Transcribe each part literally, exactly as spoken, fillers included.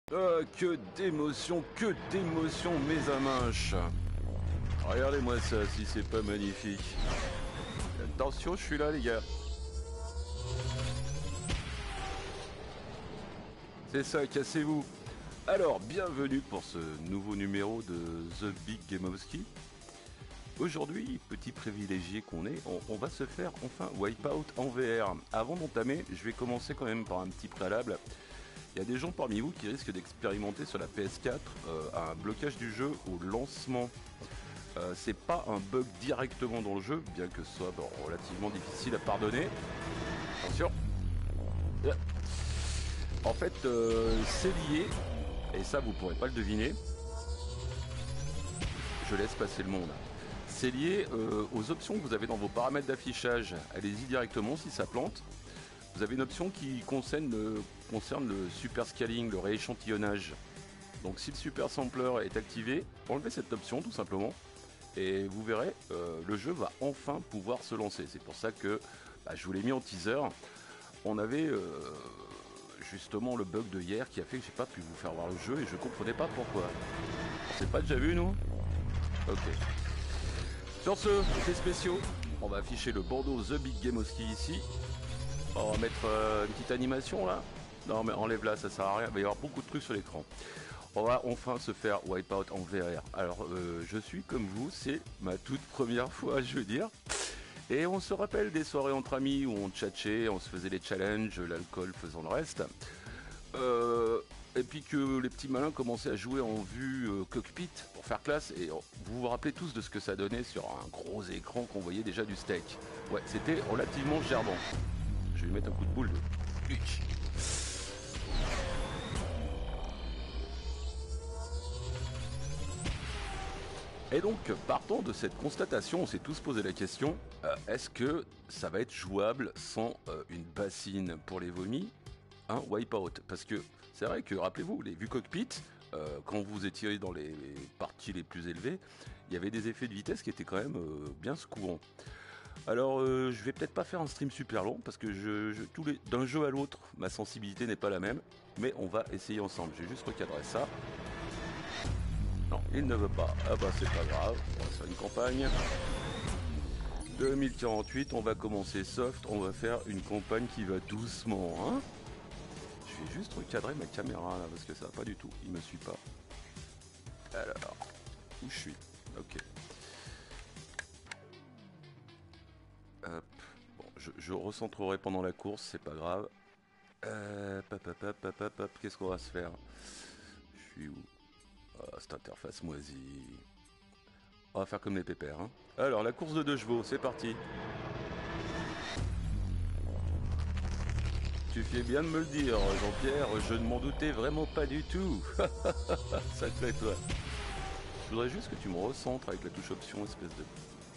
Ah, que d'émotion, que d'émotion, mes aminches. Regardez-moi ça, si c'est pas magnifique. Attention, je suis là, les gars. C'est ça, cassez-vous. Alors, bienvenue pour ce nouveau numéro de The Big Gamowski. Aujourd'hui, petit privilégié qu'on est, on, on va se faire enfin Wipeout en V R. Avant d'entamer, je vais commencer quand même par un petit préalable. Il y a des gens parmi vous qui risquent d'expérimenter sur la P S quatre euh, un blocage du jeu au lancement. Euh, c'est pas un bug directement dans le jeu, bien que ce soit bon, relativement difficile à pardonner. Attention. En fait, euh, c'est lié, et ça vous pourrez pas le deviner. Je laisse passer le monde. C'est lié euh, aux options que vous avez dans vos paramètres d'affichage. Allez-y directement si ça plante. Vous avez une option qui concerne le, concerne le super scaling, le rééchantillonnage. Donc si le super sampler est activé, enlevez cette option tout simplement. Et vous verrez, euh, le jeu va enfin pouvoir se lancer. C'est pour ça que bah, je vous l'ai mis en teaser. On avait euh, justement le bug de hier qui a fait que j'ai pas pu vous faire voir le jeu et je comprenais pas pourquoi. On s'est pas déjà vu nous? Ok. Sur ce, effets spéciaux, on va afficher le bandeau The Big Gamowski ici. On va mettre euh, une petite animation là. Non mais enlève là, ça sert à rien. Il va y avoir beaucoup de trucs sur l'écran. On va enfin se faire Wipeout en V R. Alors euh, je suis comme vous, c'est ma toute première fois, je veux dire. Et on se rappelle des soirées entre amis où on tchatchait, on se faisait les challenges, l'alcool faisant le reste. Euh, et puis que les petits malins commençaient à jouer en vue euh, cockpit pour faire classe. Et oh, vous vous rappelez tous de ce que ça donnait sur un gros écran qu'on voyait déjà du steak. Ouais, c'était relativement gerbant. Je vais lui mettre un coup de boule de... Et donc, partant de cette constatation, on s'est tous posé la question, euh, est-ce que ça va être jouable sans euh, une bassine pour les vomis, un Wipeout? Parce que c'est vrai que, rappelez-vous, les vues cockpit, euh, quand vous étiez dans les, les parties les plus élevées, il y avait des effets de vitesse qui étaient quand même euh, bien secouants. Alors, euh, je vais peut-être pas faire un stream super long parce que je, je, tous les, d'un jeu à l'autre, ma sensibilité n'est pas la même. Mais on va essayer ensemble. J'ai juste recadré ça. Non, il ne veut pas. Ah bah c'est pas grave. On va faire une campagne. deux mille quarante-huit, on va commencer soft. On va faire une campagne qui va doucement. Hein, je vais juste recadrer ma caméra là parce que ça va pas du tout. Il me suit pas. Alors, où je suis? Ok. Hop. Bon, je, je recentrerai pendant la course, c'est pas grave. Euh, pop, pop, pop, pop, pop. Qu'est-ce qu'on va se faire? Je suis où? Ah, cette interface moisie. On va faire comme les pépères. Hein. Alors, la course de deux chevaux, c'est parti. Tu fais bien de me le dire, Jean-Pierre. Je ne m'en doutais vraiment pas du tout. Ça te plaît, toi? Je voudrais juste que tu me recentres avec la touche option, espèce de...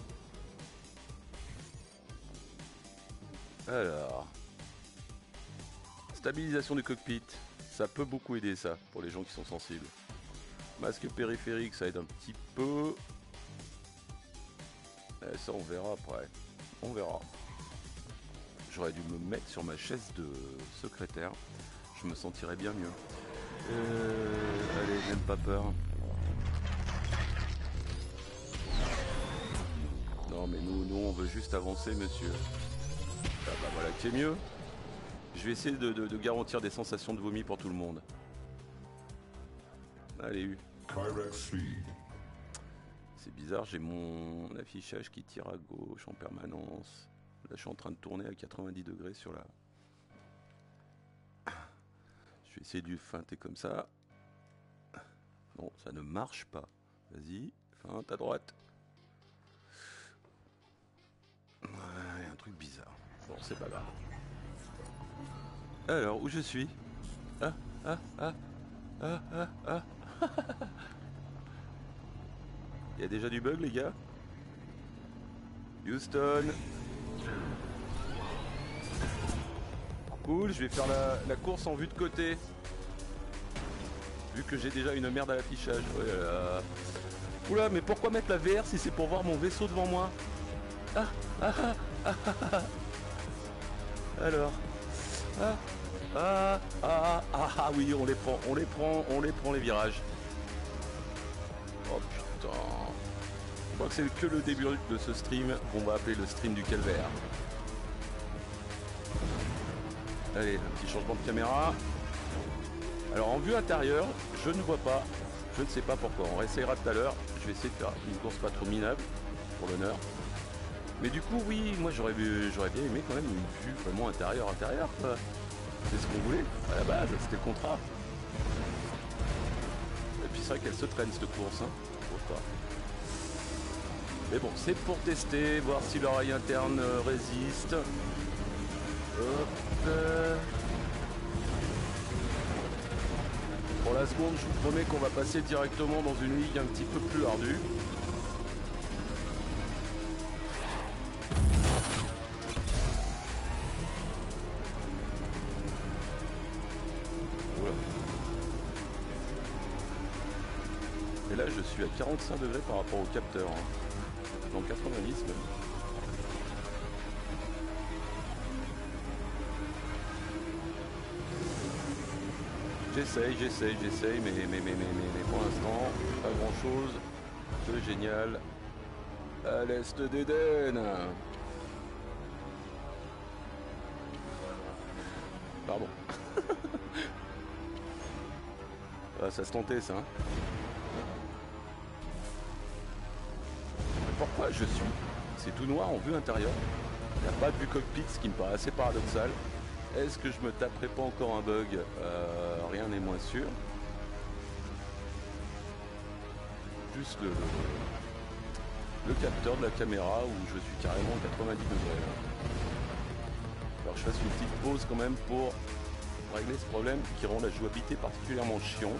Alors, stabilisation du cockpit, ça peut beaucoup aider ça, pour les gens qui sont sensibles. Masque périphérique, ça aide un petit peu. Et ça, on verra après. On verra. J'aurais dû me mettre sur ma chaise de secrétaire. Je me sentirais bien mieux. Euh, allez, n'aime pas peur. Non, mais nous, nous, on veut juste avancer, monsieur. Ah bah voilà qui est mieux. Je vais essayer de, de, de garantir des sensations de vomi pour tout le monde. Allez, U. C'est bizarre, j'ai mon affichage qui tire à gauche en permanence. Là, je suis en train de tourner à quatre-vingt-dix degrés sur la... Je vais essayer de lui feinter comme ça. Non, ça ne marche pas. Vas-y, feinte à droite. Ouais, il y a un truc bizarre. Bon, c'est pas grave. Alors, où je suis? Ah, ah, ah, ah, ah, ah. Il y a déjà du bug, les gars? Houston. Cool, je vais faire la, la course en vue de côté. Vu que j'ai déjà une merde à l'affichage. Oh là là. Oula, mais pourquoi mettre la V R si c'est pour voir mon vaisseau devant moi? Ah, ah, ah, ah, ah. Alors. Ah, Ah, ah, ah, ah, oui, on les prend, on les prend, on les prend les virages. Oh putain. Je crois que c'est que le début de ce stream qu'on va appeler le stream du calvaire. Allez, un petit changement de caméra. Alors en vue intérieure, je ne vois pas, je ne sais pas pourquoi. On réessayera tout à l'heure. Je vais essayer de faire une course pas trop minable, pour l'honneur. Mais du coup, oui, moi j'aurais j'aurais bien aimé quand même une vue vraiment intérieure-intérieure, quoi. C'est ce qu'on voulait, à la base, c'était le contrat. Et puis c'est vrai qu'elle se traîne cette course, hein. Faut pas. Mais bon, c'est pour tester, voir si l'oreille interne résiste. Hop. Euh... Pour la seconde, je vous promets qu'on va passer directement dans une ligue un petit peu plus ardue. Voilà. Et là, je suis à quarante-cinq degrés par rapport au capteur. Hein. Dans quatre-vingt-dix même. J'essaye, j'essaye, j'essaye, mais, mais, mais, mais, mais, mais pour l'instant, pas grand chose de génial à l'est d'Éden. Pardon. Ah, ça se tentait ça. Hein. Pourquoi je suis? C'est tout noir en vue intérieure. Il n'y a pas de vue cockpit, ce qui me paraît assez paradoxal. Est-ce que je me taperai pas encore un bug? euh, Rien n'est moins sûr. Juste le, le capteur de la caméra où je suis carrément à quatre-vingt-dix degrés. Alors je fasse une petite pause quand même pour régler ce problème qui rend la jouabilité particulièrement chiante.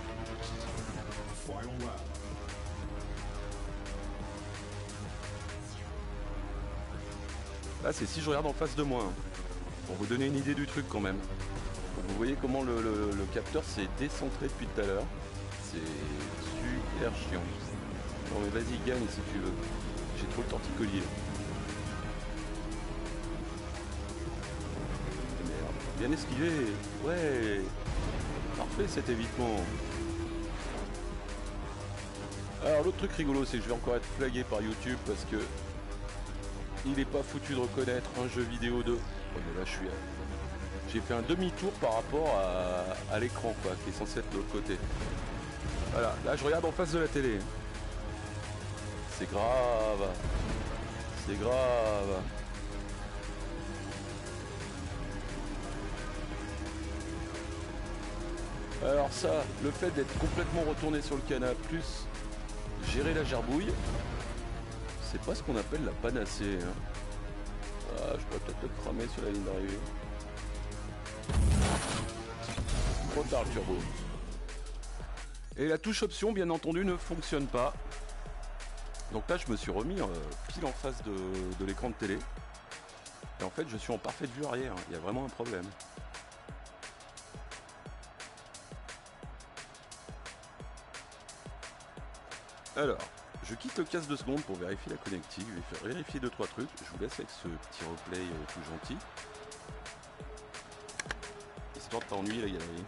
Là c'est si je regarde en face de moi. Hein. Pour vous donner une idée du truc quand même. Vous voyez comment le, le, le capteur s'est décentré depuis tout à l'heure. C'est super chiant. Non mais vas-y gagne si tu veux. J'ai trop le torticolis. Merde. Bien esquivé. Ouais. Parfait cet évitement. Alors l'autre truc rigolo c'est que je vais encore être flagué par YouTube parce que il n'est pas foutu de reconnaître un jeu vidéo de... Oh, mais là je suis... J'ai fait un demi-tour par rapport à, à l'écran quoi, qui est censé être de l'autre côté. Voilà, là je regarde en face de la télé. C'est grave. C'est grave. Alors ça, le fait d'être complètement retourné sur le canapé, plus gérer la gerbouille, c'est pas ce qu'on appelle la panacée. Hein. Ah, je pourrais peut-être le cramer sur la ligne d'arrivée. Trop tard le turbo. Et la touche option, bien entendu, ne fonctionne pas. Donc là, je me suis remis euh, pile en face de, de l'écran de télé. Et en fait, je suis en parfaite vue arrière. Il y a vraiment un problème. Alors, je quitte le casque deux secondes pour vérifier la connectique. Je vais faire vérifier deux trois trucs. Je vous laisse avec ce petit replay euh, tout gentil. Histoire de pas ennuyer la galerie.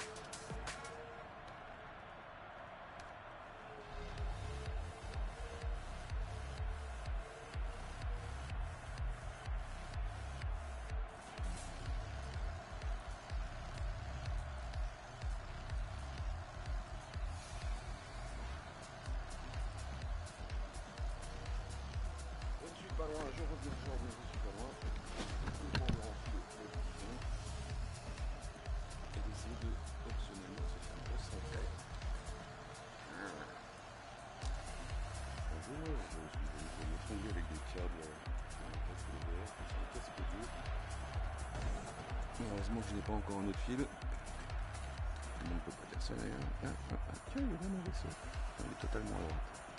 Heureusement que je n'ai pas encore un autre fil. Tout le monde peut pas dire ça d'ailleurs. Ah, ah, ah. Tiens, il est là mon vaisseau. Il est totalement à droite.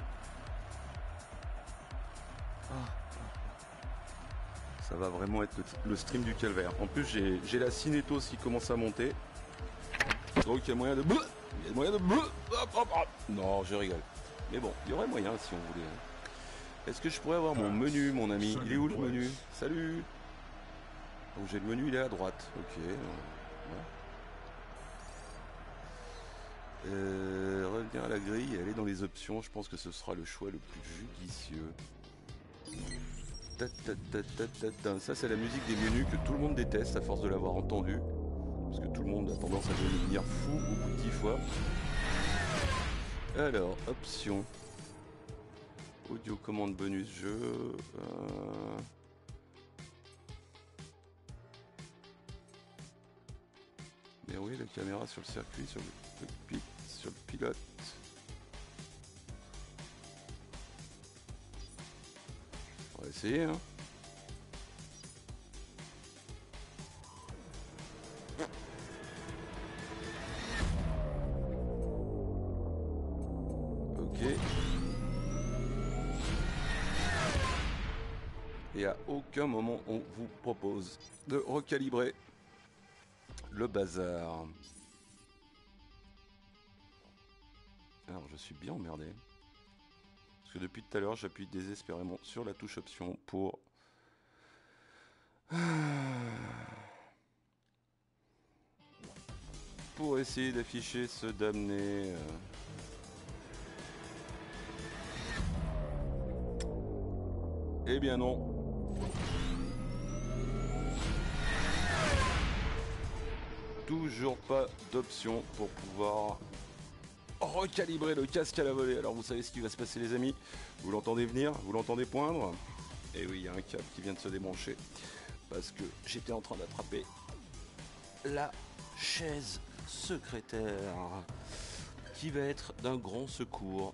Ah, ah. Ça va vraiment être le, le stream du calvaire. En plus, j'ai la cinétose qui commence à monter. Donc il y a moyen de... Il y a moyen de... Hop, hop, hop. Non, je rigole. Mais bon, il y aurait moyen si on voulait. Est-ce que je pourrais avoir mon menu, mon ami? Il est où le menu? Salut. Donc j'ai le menu, il est à droite. Ok. Euh, revenir à la grille et aller dans les options, je pense que ce sera le choix le plus judicieux. Ta, ta, ta, ta, ta, ta. Ça c'est la musique des menus que tout le monde déteste à force de l'avoir entendu. Parce que tout le monde a tendance à devenir fou au bout de dix fois. Alors, options. Audio commande bonus jeu. Euh... Mais oui, la caméra sur le circuit, sur le, le, sur le pilote. On va essayer, hein. Ok. Et à aucun moment on vous propose de recalibrer le bazar. Alors je suis bien emmerdé. Parce que depuis tout à l'heure j'appuie désespérément sur la touche option pour... Pour essayer d'afficher ce damné... Euh... Eh bien non. Toujours pas d'option pour pouvoir recalibrer le casque à la volée. Alors vous savez ce qui va se passer les amis. Vous l'entendez venir, vous l'entendez poindre. Et oui, il y a un câble qui vient de se débrancher. Parce que j'étais en train d'attraper la chaise secrétaire. Qui va être d'un grand secours.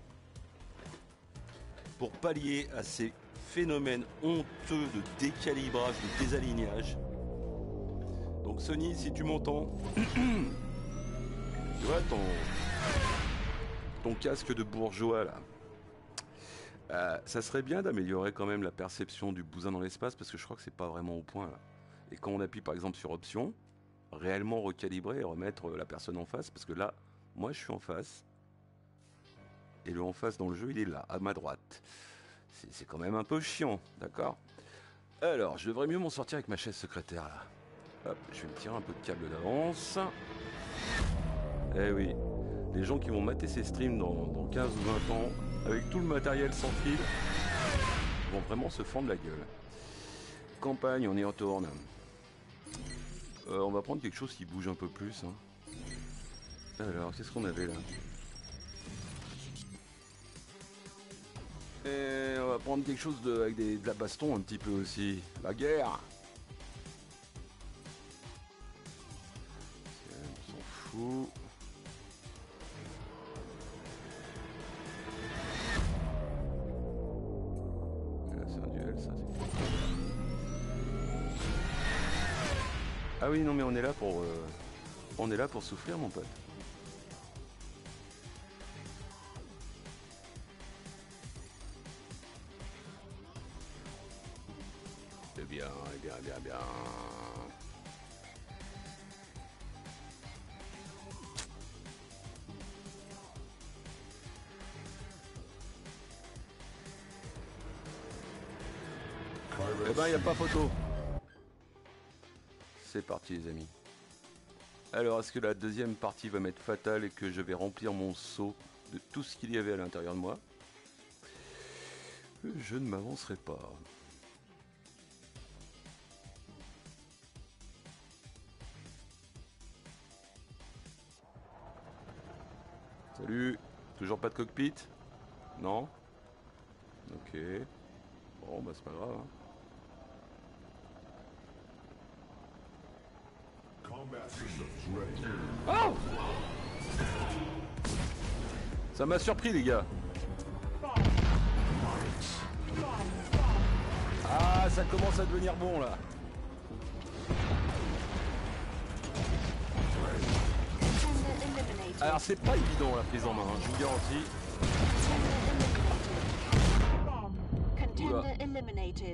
Pour pallier à ces phénomènes honteux de décalibrage, de désalignage. Donc Sony, si tu m'entends, tu vois ton, ton casque de bourgeois là, euh, ça serait bien d'améliorer quand même la perception du bousin dans l'espace parce que je crois que c'est pas vraiment au point là. Et quand on appuie par exemple sur option, réellement recalibrer et remettre la personne en face, parce que là, moi je suis en face, et le en face dans le jeu il est là, à ma droite. C'est, c'est quand même un peu chiant, d'accord ? Alors, je devrais mieux m'en sortir avec ma chaise secrétaire là. Hop, je vais me tirer un peu de câble d'avance. Eh oui, les gens qui vont mater ces streams dans, dans quinze ou vingt ans, avec tout le matériel sans fil, vont vraiment se fendre la gueule. Campagne, on y retourne. Euh, on va prendre quelque chose qui bouge un peu plus. Hein. Alors, qu'est-ce qu'on avait là ? Et on va prendre quelque chose de, avec des, de la baston un petit peu aussi. La guerre. On s'en fout. Et là c'est un duel, ça c'est cool. Ah oui non mais on est là pour euh, on est là pour souffrir mon pote. Eh bien, eh bien, eh bien, eh bien. Eh ben, il n'y a pas photo. C'est parti, les amis. Alors, est-ce que la deuxième partie va m'être fatale et que je vais remplir mon seau de tout ce qu'il y avait à l'intérieur de moi ? Je ne m'avancerai pas. Salut. Toujours pas de cockpit ? Non ? Ok. Bon, bah c'est pas grave. Hein. Oh ! Ça m'a surpris les gars. Ah, ça commence à devenir bon là. Alors c'est pas évident la prise en main, hein, je vous garantis. Contender eliminated.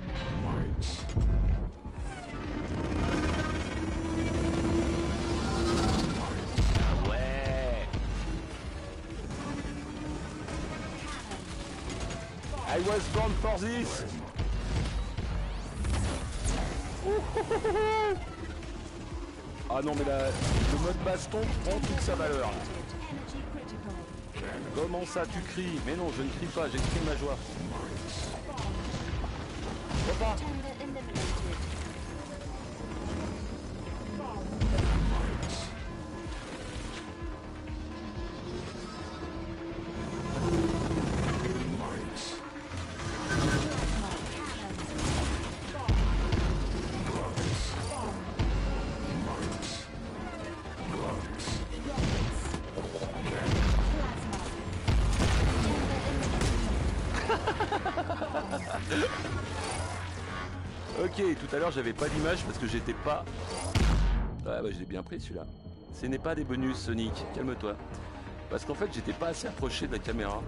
Ouais. I was born for this. Ah non mais là, le mode baston prend toute sa valeur. Comment ça tu cries? Mais non, je ne crie pas, j'exprime ma joie. Repas. Ok, tout à l'heure j'avais pas d'image parce que j'étais pas... Ah bah je l'ai bien pris celui-là. Ce n'est pas des bonus Sonic, calme-toi. Parce qu'en fait j'étais pas assez approché de la caméra.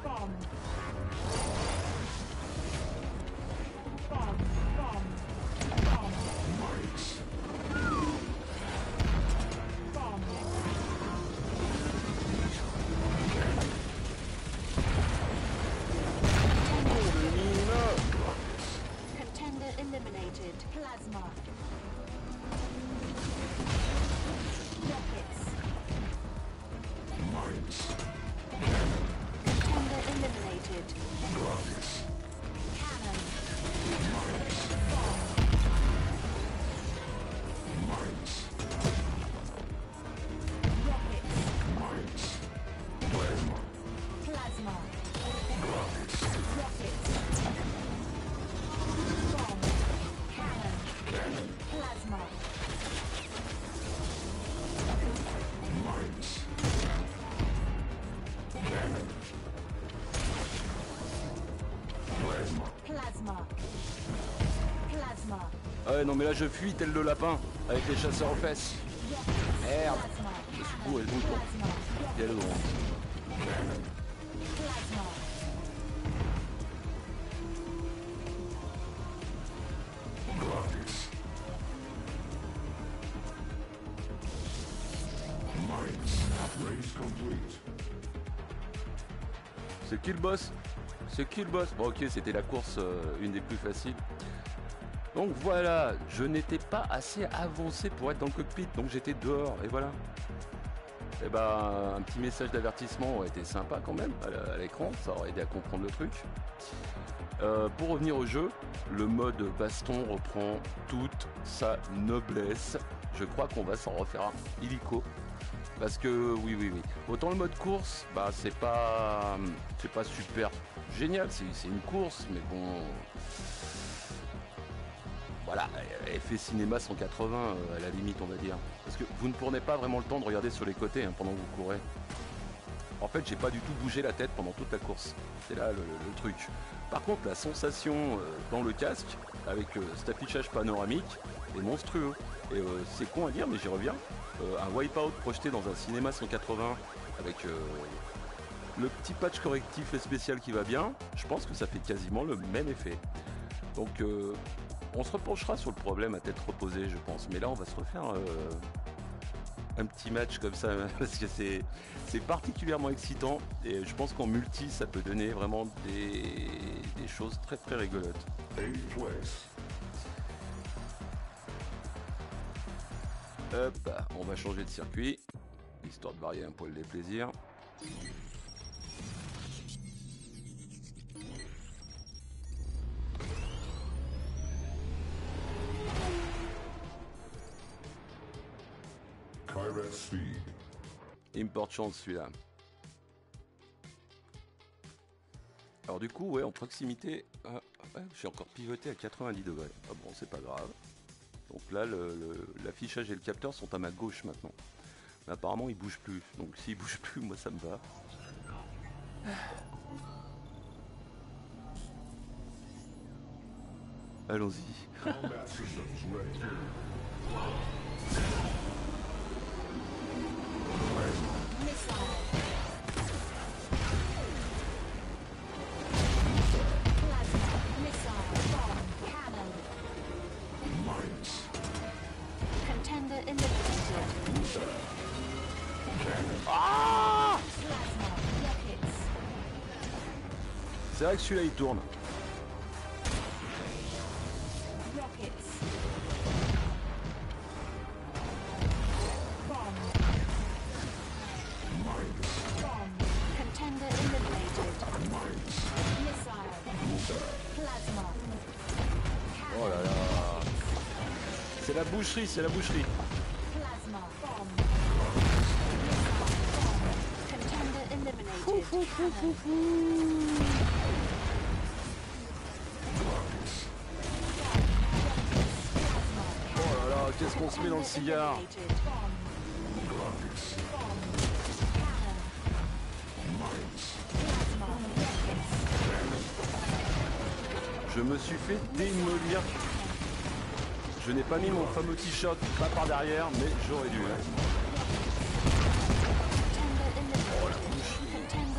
Ouais non mais là je fuis tel le lapin avec les chasseurs aux fesses. Merde. Je suis couru tout le temps. Il y a le droit. C'est qui le boss? C'est qui le boss? Bon ok, c'était la course, euh, une des plus faciles. Donc voilà, je n'étais pas assez avancé pour être dans le cockpit, donc j'étais dehors, et voilà. Et bah, un petit message d'avertissement aurait été sympa quand même à l'écran, ça aurait aidé à comprendre le truc. Euh, pour revenir au jeu, le mode baston reprend toute sa noblesse. Je crois qu'on va s'en refaire un illico. Parce que oui oui oui. Autant le mode course, bah c'est pas c'est pas super génial, c'est une course, mais bon. Voilà, effet cinéma cent quatre-vingts euh, à la limite on va dire. Parce que vous ne prenez pas vraiment le temps de regarder sur les côtés hein, pendant que vous courez. En fait j'ai pas du tout bougé la tête pendant toute la course. C'est là le, le, le truc. Par contre la sensation euh, dans le casque avec euh, cet affichage panoramique est monstrueux. Et euh, c'est con à dire mais j'y reviens. Euh, un wipeout projeté dans un cinéma cent quatre-vingts avec euh, le petit patch correctif et spécial qui va bien, je pense que ça fait quasiment le même effet. Donc euh, on se repenchera sur le problème à tête reposée je pense, mais là on va se refaire euh, un petit match comme ça parce que c'est c'est particulièrement excitant et je pense qu'en multi ça peut donner vraiment des, des choses très très rigolotes. Hop, on va changer de circuit, histoire de varier un poil les plaisirs. Il me porte chance celui-là. Alors du coup, ouais, en proximité, euh, ouais, j'ai encore pivoté à quatre-vingt-dix degrés. Ah bon, c'est pas grave. Donc là, l'affichage et le capteur sont à ma gauche maintenant. Mais apparemment, ils bougent plus. Donc s'ils bougent plus, moi ça me va. Allons-y. Ah, c'est vrai que celui-là il tourne. la boucherie, c'est la boucherie. Plasma bomb. Contender eliminated. Oh là là, qu'est-ce qu'on se met dans le cigare? Je me suis fait démolir. Je n'ai pas mis mon fameux t-shirt, pas par derrière, mais j'aurais dû. Hein. Oh la bouche.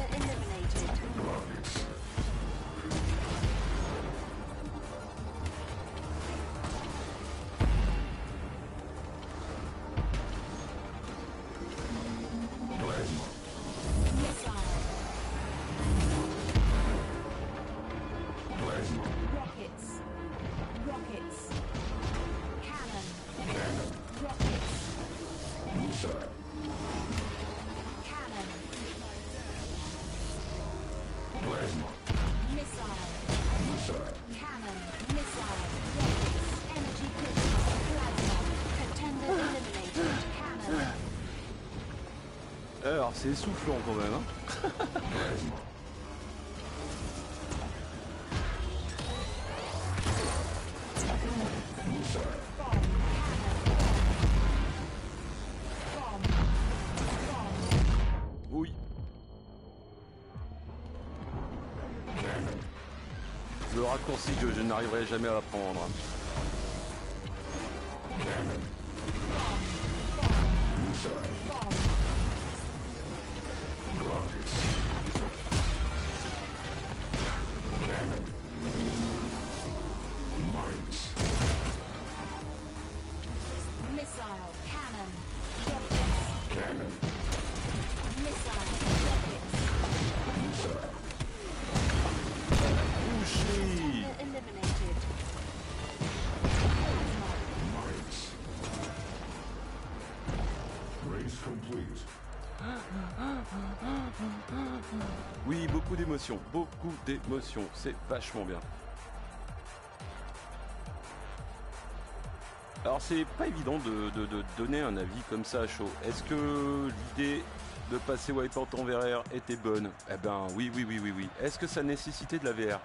Alors c'est essoufflant quand même. Hein. Oui. Le raccourci que je n'arriverai jamais à prendre. Oui, beaucoup d'émotions, beaucoup d'émotions, c'est vachement bien. Alors c'est pas évident de, de, de donner un avis comme ça à chaud. Est-ce que l'idée de passer Wipeout en V R était bonne? Eh ben oui, oui, oui, oui, oui. Est-ce que ça nécessitait de la V R?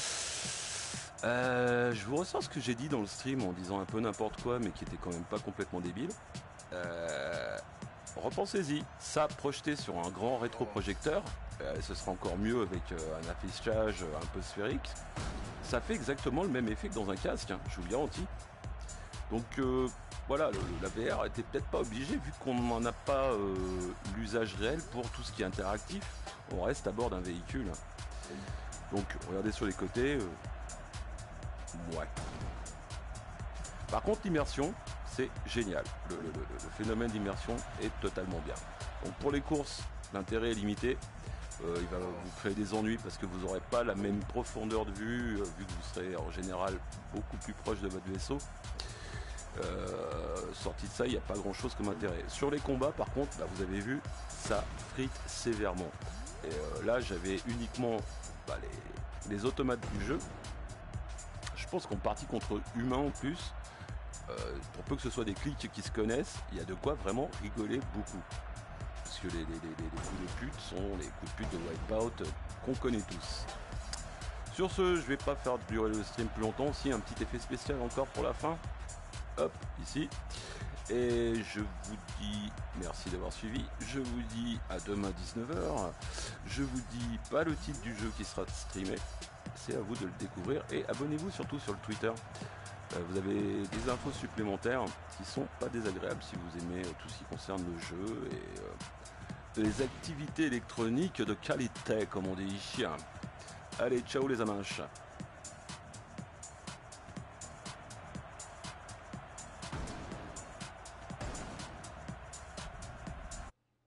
euh, Je vous ressors ce que j'ai dit dans le stream en disant un peu n'importe quoi, mais qui était quand même pas complètement débile. Euh... Repensez-y, ça projeté sur un grand rétroprojecteur, euh, ce sera encore mieux avec euh, un affichage un peu sphérique. Ça fait exactement le même effet que dans un casque, hein, je vous le garantis. Donc euh, voilà, le, la V R était peut-être pas obligée vu qu'on n'en a pas euh, l'usage réel pour tout ce qui est interactif. On reste à bord d'un véhicule. Donc regardez sur les côtés. Euh... Ouais. Par contre l'immersion, c'est génial. Le, le, le, le phénomène d'immersion est totalement bien. Donc pour les courses, l'intérêt est limité. Euh, il va vous créer des ennuis parce que vous n'aurez pas la même profondeur de vue, euh, vu que vous serez en général beaucoup plus proche de votre vaisseau. Euh, sorti de ça, il n'y a pas grand chose comme intérêt. Sur les combats, par contre, bah, vous avez vu, ça frite sévèrement. Et euh, là, j'avais uniquement bah, les, les automates du jeu. Je pense qu'en partie contre humains en plus, euh, pour peu que ce soit des clics qui se connaissent, il y a de quoi vraiment rigoler beaucoup. Parce que les, les, les, les coups de pute sont les coups de pute de Wipeout qu'on connaît tous. Sur ce, je vais pas faire durer le stream plus longtemps. Si, un petit effet spécial encore pour la fin. Hop, ici. Et je vous dis merci d'avoir suivi. Je vous dis à demain dix-neuf heures. Je vous dis pas le titre du jeu qui sera streamé. C'est à vous de le découvrir. Et abonnez-vous surtout sur le Twitter. Euh, vous avez des infos supplémentaires qui sont pas désagréables si vous aimez tout ce qui concerne le jeu et euh, les activités électroniques de qualité, comme on dit ici. Allez, ciao les amanches.